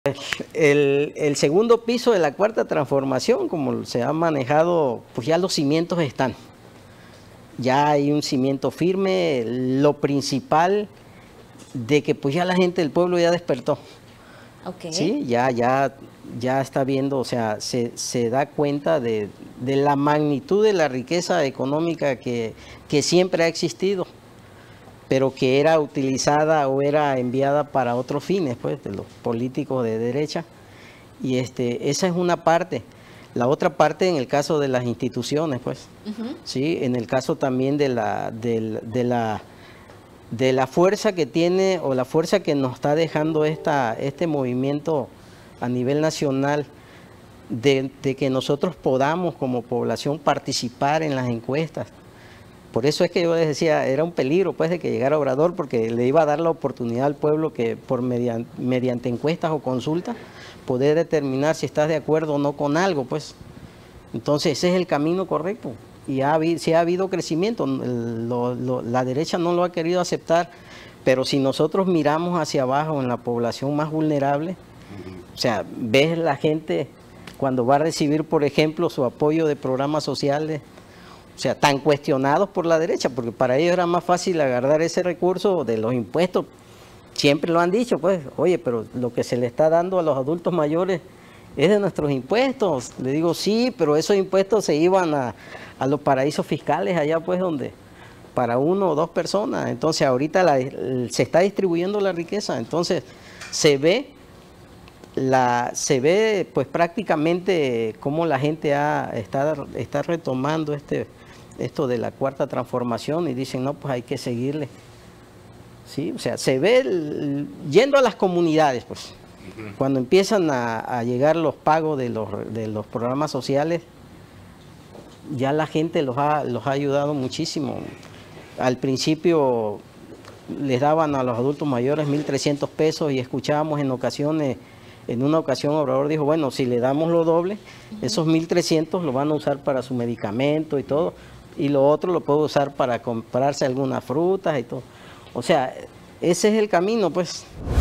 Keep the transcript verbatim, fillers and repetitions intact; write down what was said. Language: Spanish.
El, el segundo piso de la cuarta transformación, como se ha manejado, pues ya los cimientos están. Ya hay un cimiento firme, lo principal de que pues ya la gente del pueblo ya despertó. Okay. Sí, ya, ya, ya está viendo, o sea, se, se da cuenta de, de la magnitud de la riqueza económica que, que siempre ha existido, pero que era utilizada o era enviada para otros fines, pues, de los políticos de derecha. Y este, esa es una parte. La otra parte en el caso de las instituciones, pues, uh-huh. Sí, en el caso también de la, de, de la, de la fuerza que tiene o la fuerza que nos está dejando esta, este movimiento a nivel nacional, de, de que nosotros podamos como población participar en las encuestas. Por eso es que yo les decía, era un peligro pues de que llegara Obrador, porque le iba a dar la oportunidad al pueblo que por mediante, mediante encuestas o consultas poder determinar si estás de acuerdo o no con algo, pues. Entonces ese es el camino correcto. Y ha habido, sí ha habido crecimiento, lo, lo, la derecha no lo ha querido aceptar, pero si nosotros miramos hacia abajo en la población más vulnerable, o sea, ves la gente cuando va a recibir, por ejemplo, su apoyo de programas sociales, o sea, tan cuestionados por la derecha, porque para ellos era más fácil agarrar ese recurso de los impuestos. Siempre lo han dicho, pues, oye, pero lo que se le está dando a los adultos mayores es de nuestros impuestos. Le digo, sí, pero esos impuestos se iban a, a los paraísos fiscales allá, pues, donde para uno o dos personas. Entonces, ahorita la, se está distribuyendo la riqueza. Entonces, se ve, la, se ve pues, prácticamente cómo la gente ha, está, está retomando este... esto de la cuarta transformación y dicen, no, pues hay que seguirle. Sí, o sea, se ve el, yendo a las comunidades, pues, uh-huh. Cuando empiezan a, a llegar los pagos de los, de los programas sociales, ya la gente los ha, los ha ayudado muchísimo. Al principio les daban a los adultos mayores mil trescientos pesos y escuchábamos en ocasiones, en una ocasión Obrador dijo, bueno, si le damos lo doble, uh-huh. Esos mil trescientos lo van a usar para su medicamento y todo, y lo otro lo puedo usar para comprarse algunas frutas y todo. O sea, ese es el camino, pues.